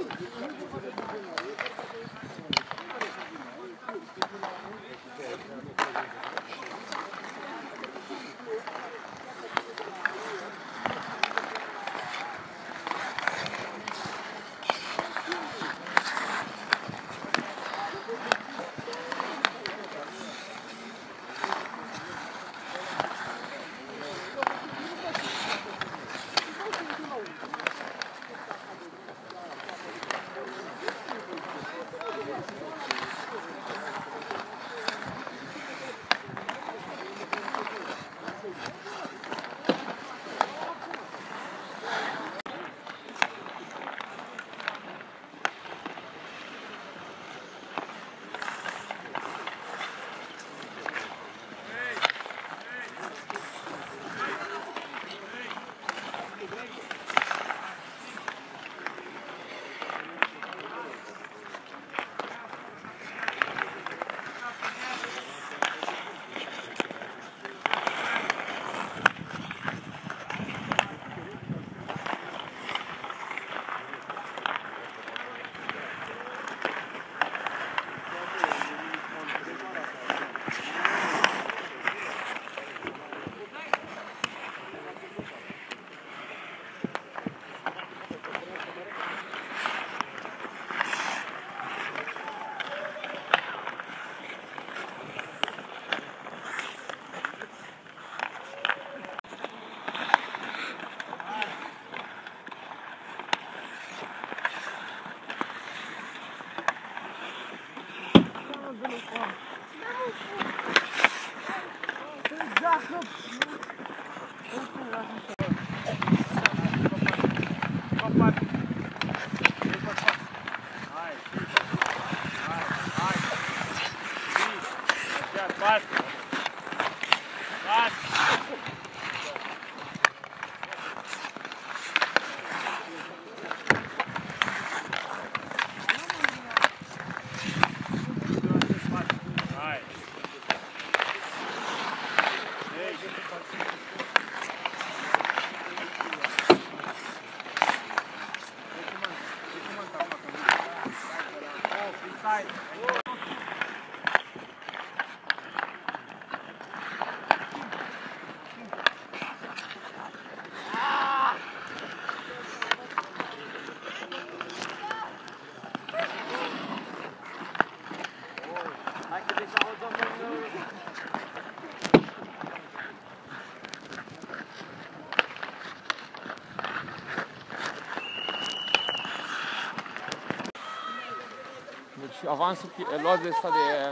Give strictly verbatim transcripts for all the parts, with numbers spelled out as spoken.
Deci avansul luat de ăsta de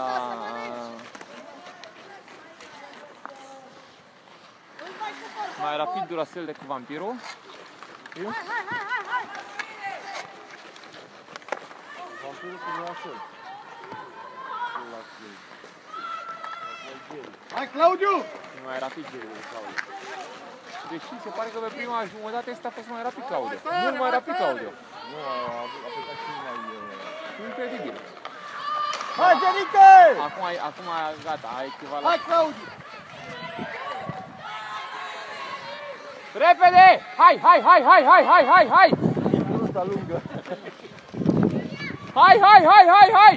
uh, mai rapid Duracell decât Vampiro. Vampiro cu Duracell. Hai, Claudiu! Mai rapid de Claudiu. Deși se pare că pe prima jumătate ăsta a fost mai rapid Claudiu. Mult mai rapid Claudiu. Nu, a plecat și mai... Incredibil. Hai, Genică! Acum, acum gata, ai echivalat. Hai, Claudiu! Repede! Hai, hai, hai, hai, hai, hai, hai, hai! Timpul ăsta lungă. Hai, hai, hai, hai, hai!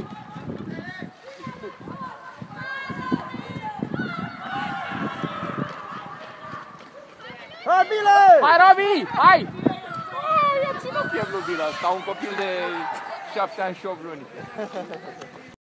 Hai, Bile! Hai, Robi! Hai! I-a ținut piept lui Bila ăsta, un copil de șapte ani și opt luni.